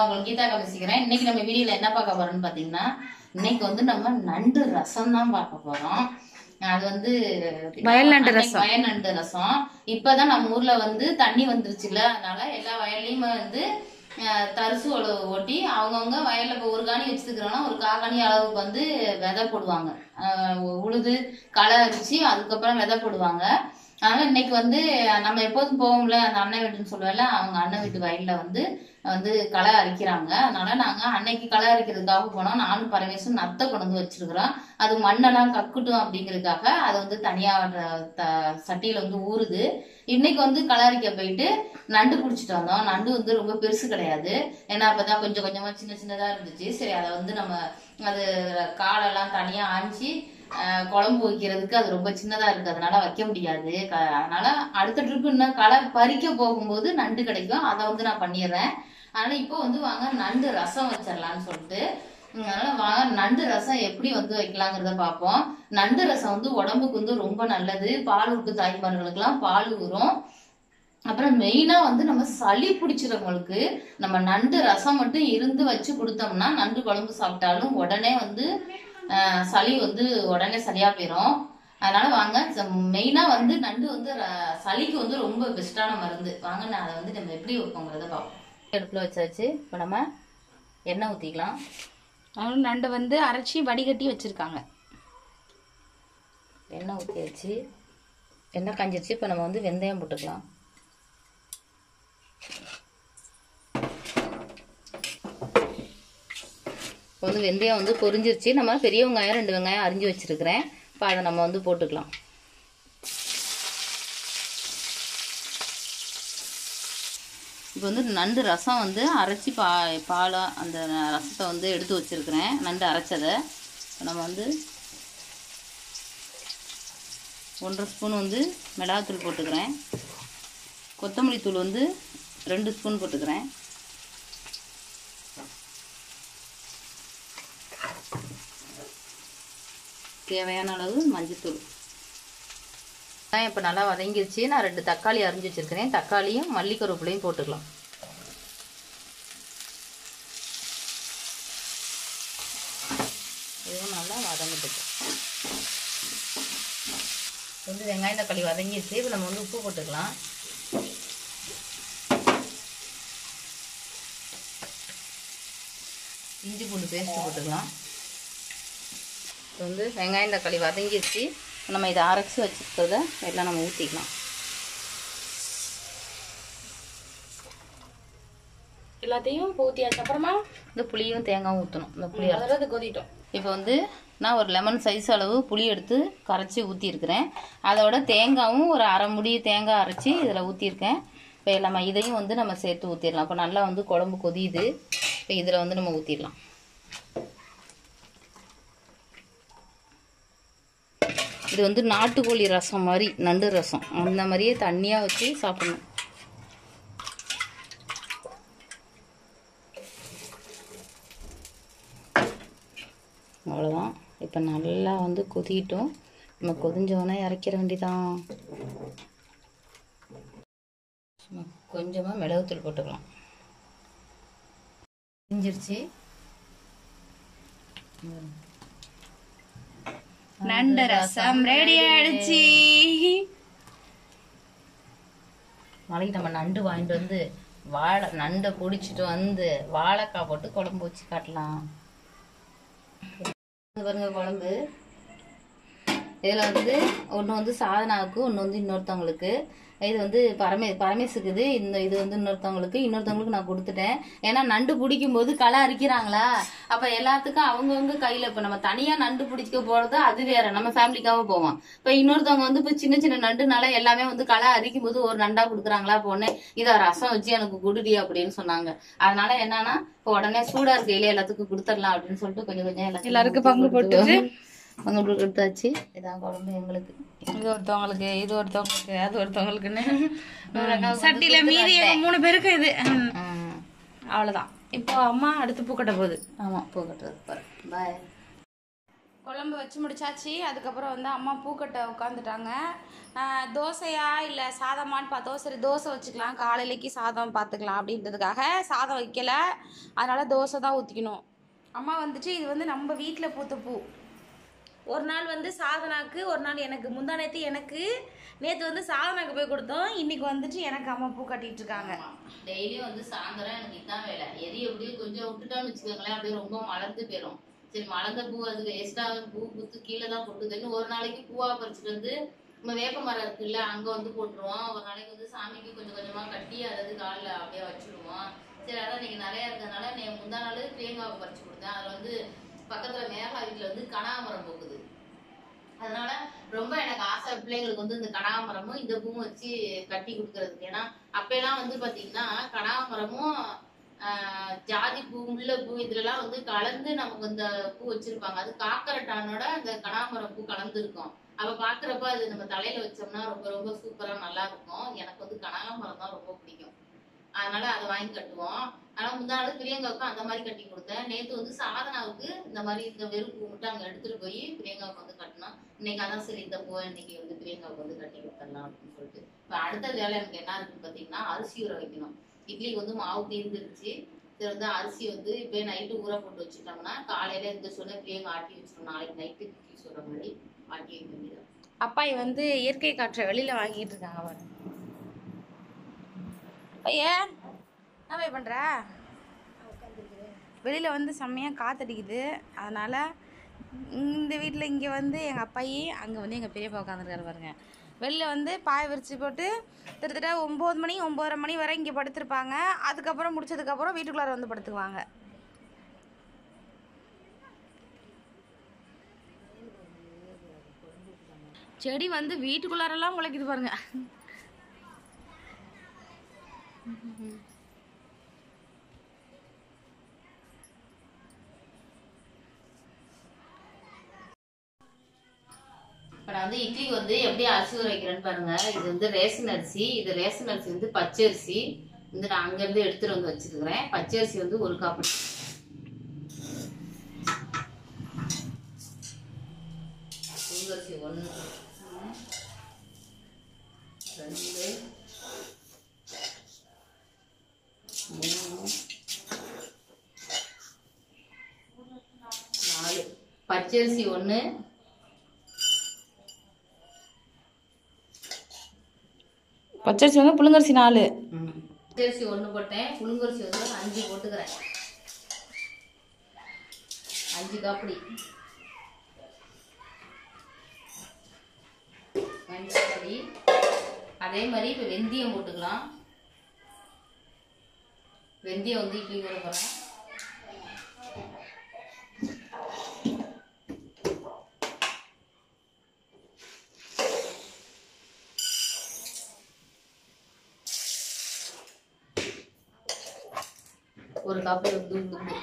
நான் உங்களுக்கு கீதா பேசிக்கிறேன். இன்னைக்கு நம்ம வீடியோல என்ன பார்க்க போறோம்னு பாத்தீங்கன்னா, இன்னைக்கு வந்து நம்ம நண்டு ரசம் தான் பார்க்க போறோம். அது வந்து வயல் நண்டு ரசம். இப்பதான் நம்ம ஊர்ல வந்து தண்ணி வந்துருச்சுல, அதனால எல்லா வயல்லையுமே வந்து தரிசு ஓட்டி அவங்கவுங்க வயல்ல இப்போ ஒரு காணி வச்சுருக்கிறோம்னா ஒரு காணி அளவுக்கு வந்து விதை போடுவாங்க. உழுது களை அரிச்சு அதுக்கப்புறம் விதை போடுவாங்க. அதனால இன்னைக்கு வந்து நம்ம எப்போதும் போவோம்ல, அந்த அண்ணன் வீட்டுன்னு சொல்லுவேன்ல, அவங்க அண்ணன் வீட்டு வயல்ல வந்து களை அரிக்கிறாங்க. அதனால நாங்க அன்னைக்கு களை அரிக்கிறதுக்காக போனோம். நானும் பரமேசும் நத்தை கொண்டு வந்து வச்சிருக்கிறோம். அது மண்ணெல்லாம் கக்குட்டும் அப்படிங்கிறதுக்காக அதை வந்து தனியா சட்டியில வந்து ஊறுது. இன்னைக்கு வந்து களை அரிக்க போயிட்டு நண்டு பிடிச்சிட்டு வந்தோம். நண்டு வந்து ரொம்ப பெருசு கிடையாது, ஏன்னா அப்பதான் கொஞ்சம் கொஞ்சமா சின்ன சின்னதா இருந்துச்சு. சரி, அதை வந்து நம்ம அது காலெல்லாம் தனியா ஆஞ்சி குழம்பு வைக்கிறதுக்கு அது ரொம்ப சின்னதா இருக்கு, அதனால வைக்க முடியாது. அதனால அடுத்த ட்ரிப் இன்னும் களை பறிக்க போகும்போது நண்டு கிடைக்கும், அதை வந்து நான் பண்ணிடுறேன். அதனால இப்போ வந்து வாங்க நண்டு ரசம் வச்சிடலான்னு சொல்லிட்டு, அதனால வாங்க நண்டு ரசம் எப்படி வந்து வைக்கலாங்கிறத பார்ப்போம். நண்டு ரசம் வந்து உடம்புக்கு வந்து ரொம்ப நல்லது. பால் ஊட்டு தாய்மார்களுக்கெல்லாம் பால் ஊறும். அப்புறம் மெயினா வந்து நம்ம சளி பிடிச்சிறவங்களுக்கு நம்ம நண்டு ரசம் மட்டும் இருந்து வச்சு கொடுத்தோம்னா, நண்டு குழம்பு சாப்பிட்டாலும் உடனே வந்து சளி வந்து உடனே சரியா போயிடும். அதனால வாங்க, மெயினா வந்து நண்டு வந்து சளிக்கு வந்து ரொம்ப பெஸ்டான மருந்து. வாங்க நான் அதை வந்து நம்ம எப்படி வைப்போங்கிறத பார்ப்போம். அடுப்புல வச்சாச்சு. இப்போ நம்ம எண்ணெய் ஊற்றிக்கலாம். நண்டை வந்து அரைச்சி வடிகட்டி வச்சிருக்காங்க. எண்ணெய் ஊற்றியாச்சு. எண்ணெய் காஞ்சிருச்சு. இப்போ நம்ம வந்து வெந்தயம் போட்டுக்கலாம். இப்போ வந்து வெந்தயம் வந்து பொரிஞ்சிருச்சு. நம்ம பெரிய வெங்காயம் 2 வெங்காயம் அரிஞ்சு வச்சிருக்கிறேன். இப்போ அதை நம்ம வந்து போட்டுக்கலாம். இப்போ வந்து நண்டு ரசம் வந்து அரைச்சி பாலா அந்த ரசத்தை வந்து எடுத்து வச்சிருக்கிறேன், நண்டு அரைச்சதை. நம்ம வந்து 1.5 ஸ்பூன் வந்து மிளகாத்தூள் போட்டுக்கிறேன். கொத்தமல்லி தூள் வந்து 2 ஸ்பூன் போட்டுக்கிறேன். தேவையான அளவு மஞ்சத்தூள். இப்போ நல்லா வதங்கிருச்சு. நான் 2 தக்காளி அரிஞ்சு வச்சிருக்கிறேன். தக்காளியும் மல்லி கருவேப்பிலையும் போட்டுக்கலாம். இதுவும் நல்லா வதங்கிட்டு வந்து வெங்காயம் தக்காளி வதங்கிருச்சு. இப்போ நம்ம வந்து உப்பு போட்டுக்கலாம். இஞ்சி பூண்டு பேஸ்ட் போட்டுக்கலாம். இப்போ வந்து வெங்காயம் தக்காளி வதங்கிருச்சு. நம்ம இதை அரைச்சி வச்சுருக்கிறத எல்லாம் நம்ம ஊற்றிக்கலாம். எல்லாத்தையும் ஊற்றியாச்சு. அப்புறமா இந்த புளியும் தேங்காயும் ஊற்றணும். இந்த புளி அதாவது கொதிட்டோம். இப்போ வந்து நான் ஒரு லெமன் சைஸ் அளவு புளி எடுத்து கரைச்சி ஊற்றிருக்கிறேன். அதோட தேங்காயும் ஒரு அரை முடி தேங்காய் அரைச்சி இதில் ஊற்றிருக்கேன். இப்போ எல்லாமே இதையும் வந்து நம்ம சேர்த்து ஊற்றிடலாம். இப்போ நல்லா வந்து குழம்பு கொதியுது. இப்போ இதில் வந்து நம்ம ஊற்றிடலாம். இது வந்து நாட்டுக்கோழி ரசம் மாதிரி, நண்டு ரசம் அந்த மாதிரியே தண்ணியாக வச்சு சாப்பிடணும். அவ்வளோதான். இப்போ நல்லா வந்து கொதிட்டோம். நம்ம கொதிஞ்சோடனே இறக்கிற வேண்டிதான். கொஞ்சமாக மிளகுத்தூள் போட்டுக்கலாம். செஞ்சிருச்சு. நண்டு ரசம் ரெடி ஆயிடுச்சு. நாளைக்கு நம்ம நண்டு வாங்கிட்டு வந்து நண்டை பிடிச்சிட்டு வந்து வாழைக்காய் போட்டு குழம்பு வச்சு காட்டலாம். பாருங்க குழம்பு. இதில் வந்து ஒன்று வந்து சாதனாவுக்கு, ஒன்று வந்து இன்னொருத்தவங்களுக்கு. இது வந்து பரமேசுக்குது. இது வந்து இன்னொருத்தவங்களுக்கு நான் கொடுத்துட்டேன். ஏன்னா நண்டு பிடிக்கும் போது களை அரிக்கிறாங்களா, அப்ப எல்லாத்துக்கும் அவங்கவுங்க கையில, இப்ப நம்ம தனியா நண்டு பிடிக்க போறது அது வேற, நம்ம ஃபேமிலிக்காக போவோம். இப்ப இன்னொருத்தவங்க வந்து இப்ப சின்ன சின்ன நண்டுனால எல்லாமே வந்து களை அரிக்கும் போது ஒரு நண்டா கொடுக்குறாங்களா, போனேன் இதை ரசம் வச்சு எனக்கு குடுடி அப்படின்னு சொன்னாங்க. அதனால என்னன்னா இப்போ உடனே சூடா இருக்கையில எல்லாத்துக்கும் கொடுத்துடலாம் அப்படின்னு சொல்லிட்டு கொஞ்சம் கொஞ்சம் எல்லாருக்கும் பங்கு போட்டு பங்கு கொடுத்தாச்சு. இதான் குழம்பு எங்களுக்கு. இது ஒருத்தவங்களுக்கு, இது ஒருத்தவங்களுக்கு, அது ஒருத்தவங்களுக்குன்னு சட்டியில மீதி 3 பேருக்கு இது. அவ்வளவுதான். இப்போ அம்மா அடுத்து பூக்கட்ட போகுது. ஆமா, பூக்கட்டுறது. பாய். குழம்பு வச்சு முடிச்சாச்சு. அதுக்கப்புறம் வந்து அம்மா பூக்கட்டை உட்காந்துட்டாங்க. தோசையா இல்லை சாதமானு பார்த்தோம். சரி தோசை வச்சுக்கலாம், காலையிலைக்கு சாதம் பார்த்துக்கலாம் அப்படின்றதுக்காக சாதம் வைக்கலை. அதனால் தோசை தான் ஊற்றிக்கணும். அம்மா வந்துட்டு இது வந்து நம்ம வீட்டில் பூத்த பூ. ஒரு நாள் வந்து சாதனாக்கு, ஒரு நாள் எனக்கு, முந்தா நேற்று எனக்கு, நேற்று வந்து சாதனாக்கு போய் கொடுத்தோம். இன்னைக்கு வந்துட்டு எனக்கு அம்மா பூ கட்டிட்டு இருக்காங்க. டெய்லியும் வந்து சாயந்தரம் எனக்கு இதுதான் வேலை. எரி எப்படியும் கொஞ்சம் விட்டுட்டோம்னு வச்சுக்கோங்களேன், அப்படியே ரொம்ப மலர்ந்து போயிடும். சரி மலர்ந்த பூ அதுக்கு எக்ஸ்ட்ரா பூ குத்து கீழே தான் போட்டுதுன்னு ஒரு நாளைக்கு பூவா பறிச்சுட்டு வந்து நம்ம வேப்ப மரம் இருக்குல்ல அங்க வந்து போட்டுருவோம். ஒரு நாளைக்கு வந்து சாமிக்கு கொஞ்சம் கொஞ்சமா கட்டி அதாவது காலில் அப்படியே வச்சுடுவோம். சரி அதான் நீங்க நிறைய இருக்கிறதுனால நீ முந்தா நாள் தேங்காவை பறிச்சு கொடுத்தேன். அதுல வந்து பக்கத்துல மேகலா வீட்டுல வந்து கனகாமரம் போக்குது. அதனால ரொம்ப எனக்கு ஆசை பிள்ளைங்களுக்கு வந்து இந்த கனகாமரமும் இந்த பூவும் வச்சு கட்டி கொடுக்கறதுக்கு. ஏன்னா அப்பெல்லாம் வந்து பாத்தீங்கன்னா கனகாமரமும் ஜாதி பூ முல்லை பூ இதுலலாம் வந்து கலந்து நமக்கு இந்த பூ வச்சிருப்பாங்க. அது காக்கரட்டானோட அந்த கனகாமரம் பூ கலந்து இருக்கும். அப்ப பாக்குறப்ப அது நம்ம தலையில வச்சோம்னா ரொம்ப ரொம்ப சூப்பரா நல்லா இருக்கும். எனக்கு வந்து கனகாமரம் தான் ரொம்ப பிடிக்கும். அதனால அதை வாங்கி கட்டுவோம். ஆனா முந்தா நாள் பிரியங்காவுக்கும் அந்த மாதிரி கட்டி கொடுத்தேன். நேற்று வந்து சாதனாவுக்கு இந்த மாதிரி இந்த வெறும் பூ மட்டும் அங்க எடுத்துட்டு போய் பிரியங்காவுக்கு வந்து கட்டினோம். இன்னைக்கு அதான் சரி இந்த பூ இன்னைக்கு வந்து பிரியங்காவுக்கு வந்து கட்டி கொடுத்துடலாம் அப்படின்னு சொல்லிட்டு. இப்ப அடுத்த வேலை எனக்கு என்ன இருக்குன்னு பாத்தீங்கன்னா அரிசி ஊற வைக்கணும். இட்லிக்கு வந்து மாவு தீர்ந்துருச்சு. இது வந்து அரிசி வந்து இப்ப நைட்டு ஊற போட்டு வச்சுட்டோம்னா காலையில இந்த சொன்ன பிரியங்கா ஆட்டி வச்சிடும். நாளைக்கு நைட்டு இட்லி சொல்ற மாதிரி ஆட்டி வைக்க வேண்டியது. அப்பாய் வந்து இயற்கை காற்றை வெளியில வாங்கிட்டு இருக்காங்க பாருங்க. ஐயா என்ன பண்ற? வெளியில வந்து செம்மையாக காத்தடிக்குது. அதனால இந்த வீட்டில் இங்கே வந்து எங்கள் அப்பாயி, அங்கே வந்து எங்கள் பெரியப்பா உட்காந்துருக்காரு பாருங்க. வெளில வந்து பாய் விரிச்சு போட்டு கிட்டத்தட்ட 9 மணி 9:30 மணி வரை இங்கே படுத்திருப்பாங்க. அதுக்கப்புறம் முடிச்சதுக்கப்புறம் வீட்டுக்குள்ளார வந்து படுத்துக்குவாங்க. செடி வந்து வீட்டுக்குள்ளாரெல்லாம் முளைக்குது பாருங்க. இப்போ நான் வந்து இட்லிக்கு வந்து எப்படி அரிசி ஊற வைக்கிறேன்னு பாருங்க. இது வந்து ரேஷன் அரிசி. இது ரேஷன் அரிசி வந்து பச்சை அரிசி வந்து நான் அங்கேருந்து எடுத்துட்டு வந்து வச்சிருக்கிறேன். பச்சை அரிசி வந்து 1 காப்பு, புழுங்கரிசி 1, 2, 3, 4 பச்சரிசி 1, பச்சரிசி வந்து புழுங்கரிசி 4, பச்சரிசி 1 போட்டேன். புழுங்கரிசி வந்து 5 போட்டுக்கிறேன். 5 காப்படி மஞ்சள். அதே மாதிரி இப்போ வெந்தயம் போட்டுக்கலாம். வெந்தயம் வந்து இட்லி ஊற போறேன். ஒரு காப்பி வந்து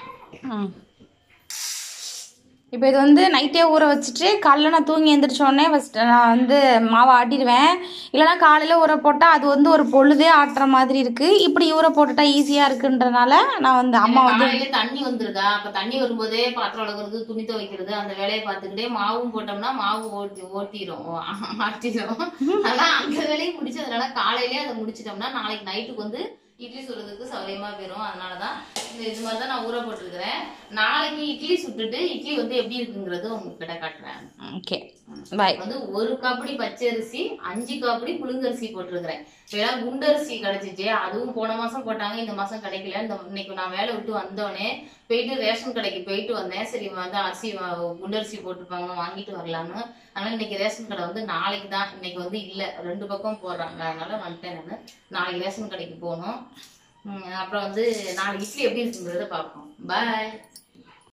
இப்போ இது வந்து நைட்டே ஊற வச்சுட்டு காலைல நான் தூங்கி எழுந்திரிச்சோடனே ஃபஸ்ட்டு நான் வந்து மாவை ஆட்டிடுவேன். இல்லைனா காலையில் ஊற போட்டால் அது வந்து ஒரு பொழுதே ஆட்டுற மாதிரி இருக்குது. இப்படி ஊற போட்டுட்டா ஈஸியாக இருக்குன்றனால நான் வந்து அம்மா வந்து தண்ணி வந்துருதா, அப்போ தண்ணி வரும்போதே பாத்திரம் வளர்க்குறது துணி துவைக்கிறது அந்த வேலையை பார்த்துக்கிட்டே மாவும் போட்டோம்னா மாவு ஆட்டிடும். அதெல்லாம் அந்த வேலையை முடிச்சதுனால காலையிலேயே அதை முடிச்சிட்டோம்னா நாளைக்கு நைட்டுக்கு வந்து இட்லி சுடுறதுக்கு சௌரியமா போயிடும். அதனாலதான் இது மாதிரிதான் நான் ஊற போட்டுருக்கிறேன். நாளைக்கு இட்லி சுட்டுட்டு இட்லி வந்து எப்படி இருக்குங்கிறது உங்ககிட்ட காட்டுறேன். Okay bye. வந்து 1 காப்படி பச்சரிசி 5 காப்படி புழுங்கரிசி போட்டிருக்கிறேன். வேணா குண்டரிசி கிடைச்சிச்சு, அதுவும் போன மாசம் போட்டாங்க, இந்த மாசம் கிடைக்கல. இன்னைக்கு நான் வேலை விட்டு வந்தோடனே போயிட்டு ரேஷன் கடைக்கு போயிட்டு வந்தேன். சரி வந்து அரிசி குண்டரிசி போட்டுருப்பாங்க வாங்கிட்டு வரலான்னு. அதனால இன்னைக்கு ரேஷன் கடை வந்து நாளைக்கு தான், இன்னைக்கு வந்து இல்ல 2 பக்கம் போடுறாங்க. அதனால வந்துட்டேன் நான். நாளைக்கு ரேஷன் கடைக்கு போகணும். அப்புறம் வந்து நாளைக்கு இட்லி எப்படி இருக்குங்கிறத பார்ப்போம். பாய்.